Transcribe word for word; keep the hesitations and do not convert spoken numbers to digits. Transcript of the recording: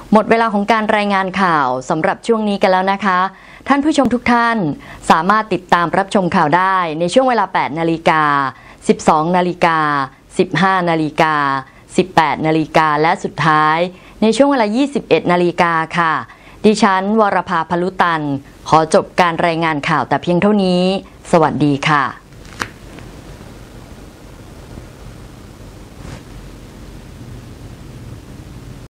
หมดเวลาของการรายงานข่าวสำหรับช่วงนี้กันแล้วนะคะท่านผู้ชมทุกท่านสามารถติดตามรับชมข่าวได้ในช่วงเวลา แปดนาฬิกา สิบสองนาฬิกา สิบห้านาฬิกา สิบแปดนาฬิกาและสุดท้ายในช่วงเวลา ยี่สิบเอ็ดนาฬิกาค่ะดิฉันวรภา พลุตันขอจบการรายงานข่าวแต่เพียงเท่านี้สวัสดีค่ะ